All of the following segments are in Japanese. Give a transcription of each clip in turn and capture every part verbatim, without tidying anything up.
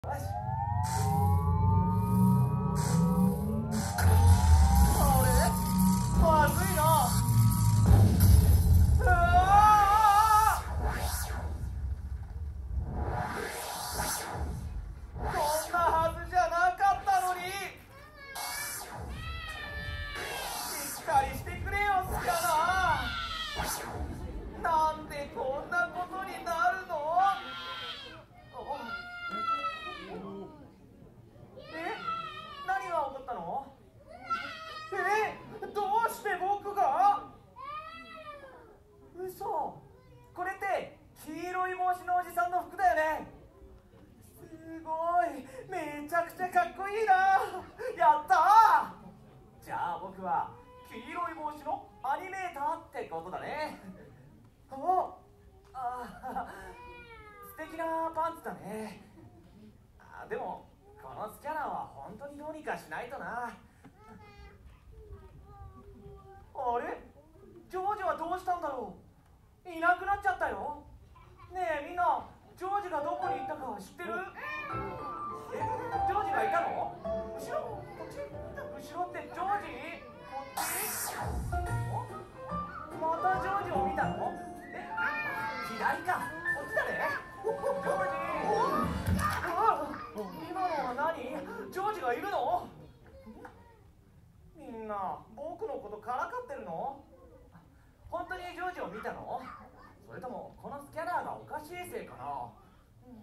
よし。まずいな。うわこんなはずじゃなかったのに。しっかりしてくれよスカナ。なんでこんなことになるの。え、何が起こったの。え、どうして僕が。嘘。これって黄色い帽子のおじさんの服だよね。すごい、めちゃくちゃかっこいいな。やったー。じゃあ僕は黄色い帽子のアニメーターってことだね。おあ、素敵なパンツだね。あ、でもこのスキャナーは本当にどうにかしないとな。あれ、ジョージはどうしたんだろう。いなくなっちゃったよ。ねえみんな、ジョージがどこに行ったか知ってる。え、ジョージがいたの。後ろ、こっち。後ろってジョージ。こっち。またジョージを見たの。え、左か。こっちだね。ジョージ。今のは何。ジョージがいるの。みんな僕のことからかってるの。本当にジョージを見たの。それともこのスキャナーがおかしいせいかな。うん、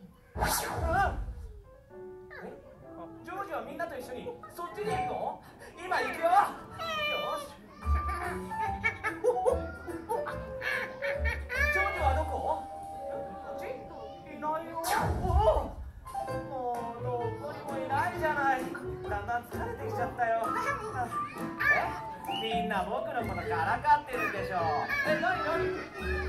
え、ジョージはみんなと一緒にそっちに行くの。今行くよ。よし。ジョージはどこ。こっち。いないよ。おお、もうどこにもいないじゃない。だんだん疲れてきちゃったよ。え、みんな僕のことからかってるんでしょ。え、なになに。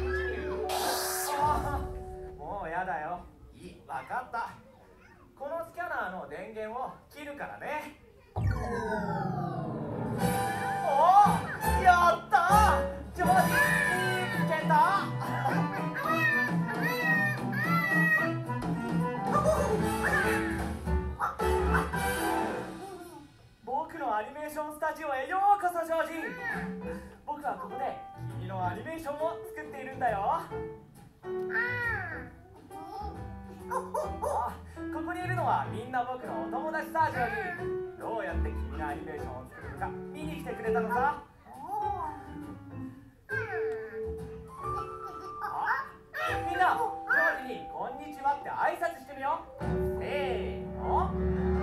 ああ、もうやだよ。いい、わかった。このスキャナーの電源を切るからね。おお、やったー。ジョージ見つけた。僕のアニメーションスタジオへようこそジョージ。僕はここで君のアニメーションを作っているんだよ。あ、ここにいるのはみんな僕のお友達さジョージ。どうやって君のアニメーションを作るのか見に来てくれたのさ。あ、みんなジョージにこんにちはって挨拶してみよう。せーの。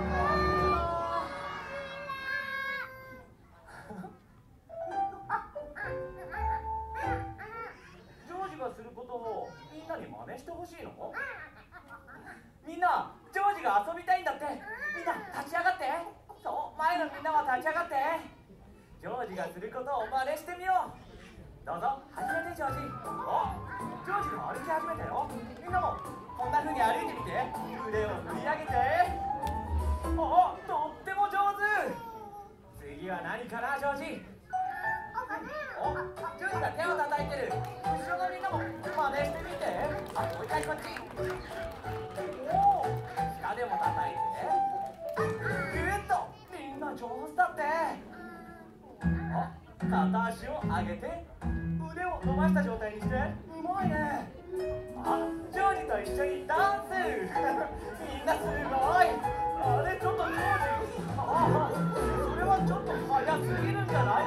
ジョージがすることをみんなに真似してほしいの。みんな、ジョージが遊びたいんだって。みんな立ち上がって。そう、前のみんなは立ち上がって。ジョージがすることを真似してみよう。どうぞ始めてジョージ。お、ジョージが歩き始めたよ。みんなもこんな風に歩いてみて。腕を振り上げて。お、とっても上手。次は何かなジョージ。お、ジョージが手を叩いてる。後ろのみんなも真似してみて。あ、もう一回こっち。おお、下でも叩いて。ぐーっと。みんな上手だって。あ、片足を上げて腕を伸ばした状態にして。うまいね。あ、ジョージと一緒にダンス。みんなすごい。あれ、ちょっとジョージ、ああ、それはちょっと早すぎるんじゃない。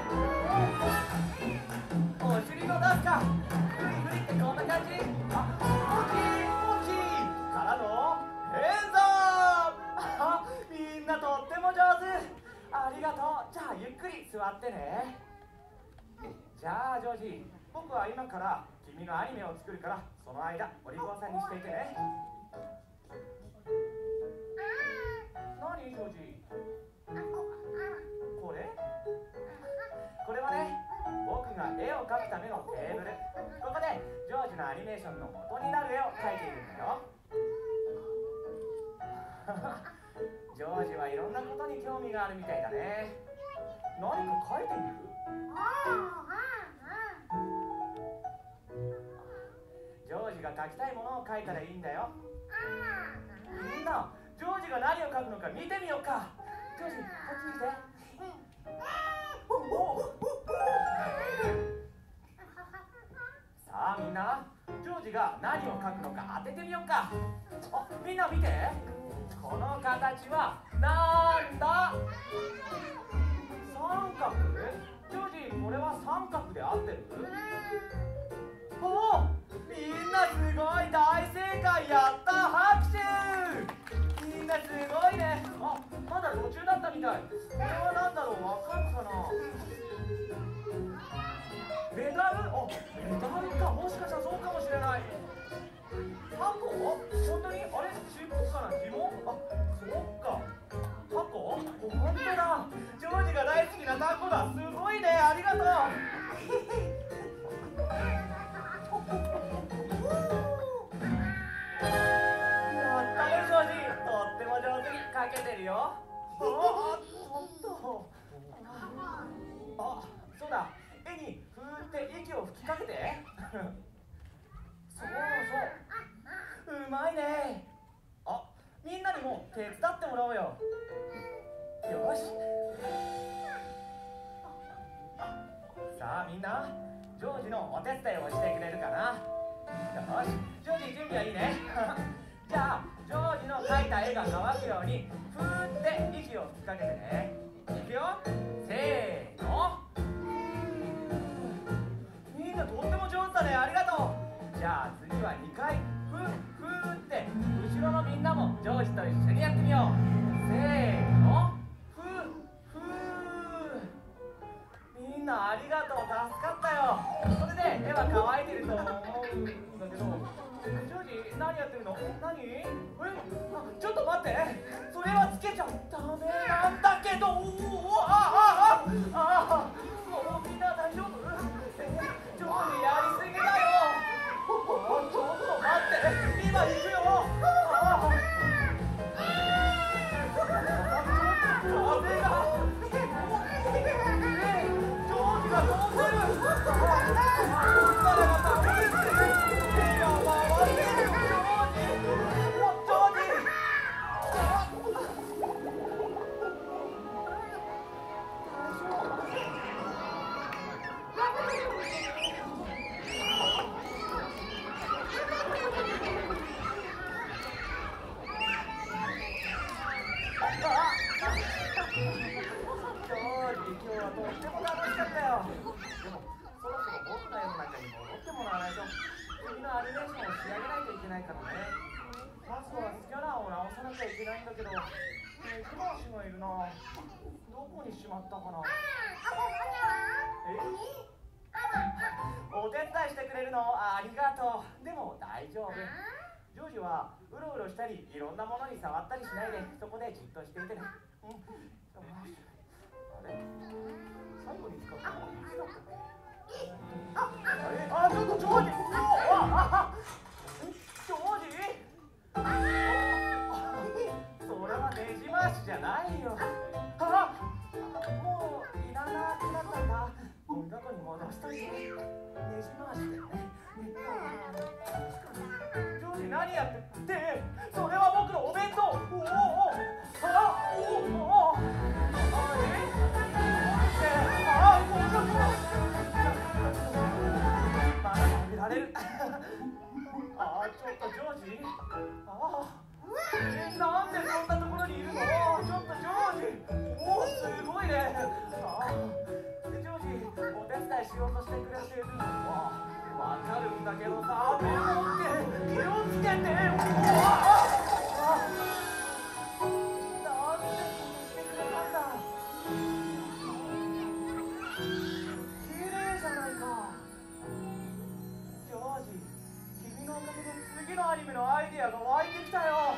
お尻のダンスか。フリフリってこんな感じ。あ、ポキポキからのヘンズアップ。あ、みんなとっても上手。ありがとう。じゃあゆっくり座ってね。じゃあジョージ、僕は今から君のアニメを作るから、その間お利口さんにしていてね。何ジョージ。これこれはね、僕が絵を描くためのテーブル。ここでジョージのアニメーションの元になる絵を描いているんだよ。ジョージはいろんなことに興味があるみたいだね。何か描いてみる？ジョージが描きたいものを描いたらいいんだよ。みんな、 ジョージが何を描くのか見てみようか。ジョージ、こっち見て。さあみんな、ジョージが何を描くのか当ててみようか。あ、みんな見て。この形はなんだ？三角？ジョージ、これは三角で合ってる？おお、みんなすごい、大正解。やった、拍手。みんなすごいね。あ、まだ途中だったみたい。これは何だろう、わかるかな。メダル？あ、メダルか。もしかしたらそうかもしれない。タコ？本当に？あれ、尻尾かな、紐？あ、そっか。タコ？本当だ。ジョージが大好きなタコだ。すごいね、ありがとう。かけてるよ。あ、ちょっと。あ、そうだ。絵にふーって息を吹きかけて。そうそう。うまいね。あ、みんなにも手伝ってもらおうよ。よし。さあみんな、ジョージのお手伝いをしてくれるかな。よし、ジョージ準備はいいね。じゃあジョージの描いた絵が乾くようにふーって息を吹きかけてね。いくよ、せーの。みんなとっても上手だね、ありがとう。じゃあ次はにかいふーふーって後ろのみんなもジョージと一緒にやってみよう。せーの、ふーふー。みんなありがとう、助かったよ。それで絵は乾いてると思うんだけど、ジョージ、何やってるの？何？え？ちょっと待って。それはつけちゃダメなんだけど。おお、あああああ、もうみんな大丈夫？ジョージやりすぎだよ。ちょっと待って。今行くよ。ああ、風が。え、ジョージが飛んでる。お手伝いしてくれるのありがとう。でも大丈夫。ジョージはうろうろしたりいろんなものに触ったりしないで、そこでじっとしていてね。うん、あれ、最後に使ったのはいつだったっけ？あれ、あ、ちょっとジョージ、あ、ジョージ、それはねじ回しじゃないよ。あ、もういらなくなったんだ。ゴミ箱に戻しといて。ねじ回してね。ジョージ、何やってって。それは僕のお弁当。おおお、あ、おおお、あれ、あ、こんなものまだ食べられる。あ、ちょっとジョージ、あ、え、なんでそんなところにいるの？ちょっとジョージ、おお、すごいね。あ、ジョージ、お手伝いしようとしてくれてるのはわかるんだけどさ、メモって気をつけて。おお、あ、あ、なんでしてくれたんだ。綺麗じゃないか。ジョージ、君のおかげで次のアニメのアイディアが湧いてきたよ。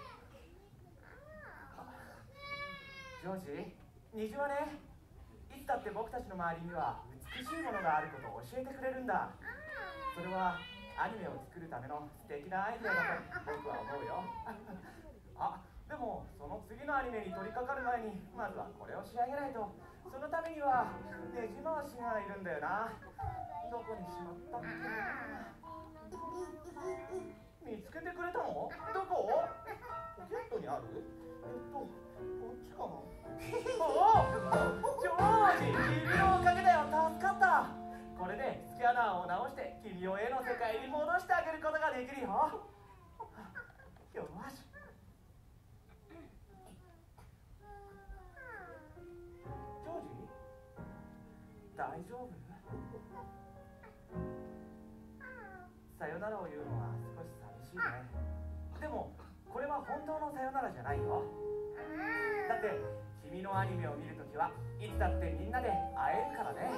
ジョージ、虹はね、いつだって僕たちの周りには美しいものがあることを教えてくれるんだ。それはアニメを作るための素敵なアイデアだと僕は思うよ。あ、でもその次のアニメに取り掛かる前にまずはこれを仕上げないと。そのためにはねじ回しがいるんだよな。どこにしまったっけ？見つけてくれたの？どこ？ポケットにある？えっとこっちかな。 おお、ジョージ、君のおかげだよ、助かった。これでスキャナーを直して君を絵の世界に戻してあげることができるよ。よし。ジョージ、大丈夫？さよならを言うのは少し寂しいね。でもこれは本当のさよならじゃないよ。だって君のアニメを見るときはいつだってみんなで会えるからね。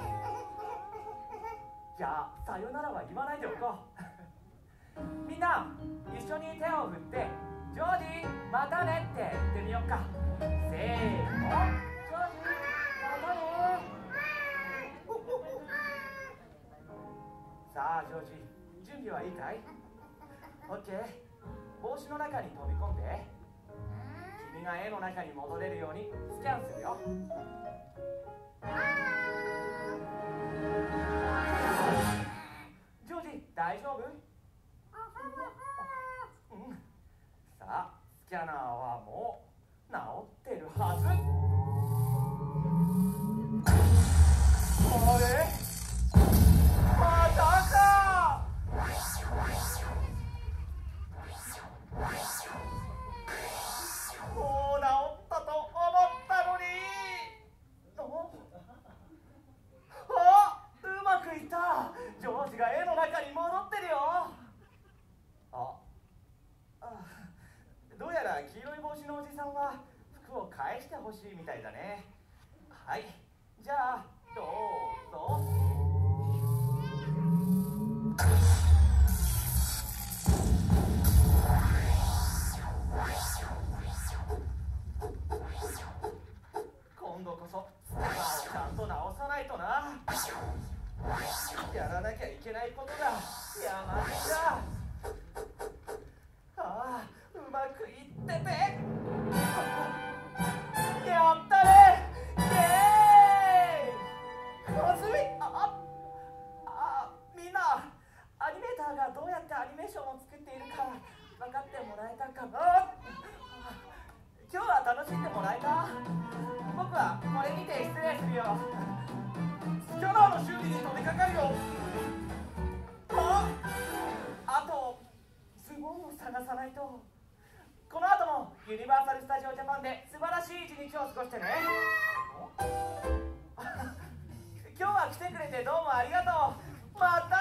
じゃあさよならは言わないでおこう。みんな一緒に手を振ってジョージまたねって言ってみようか。せーの、ジョージまたね。さあジョージ、準備はいいかい？オッケー。帽子の中に飛び込んで、君が絵の中に戻れるようにスキャンするよ。ジョージ、大丈夫？うん。さあ、スキャナーはもう治ってるはず。あれ？またか！もう治ったと思ったのに。あ、うまくいった。ジョージが絵の中に戻ってるよ。あ、あ、どうやら黄色い帽子のおじさんは服を返してほしいみたいだね。はい、じゃあどうぞ。今度こそスカーをちゃんと直さないとな。やらなきゃいけないことが山積みだ。ああ、うまくいってて。やったね。イエーイ。まずい。ああ、みんなアニメーターがどうやってアニメーションを作っているか分かってもらえたかな。今日は楽しんでもらえた？僕はこれにて失礼するよ。スキャナーの修理に取り掛かるよ。あ、あとズボンを探さないと。この後もユニバーサル・スタジオ・ジャパンで素晴らしい一日を過ごしてね。今日は来てくれてどうもありがとう。また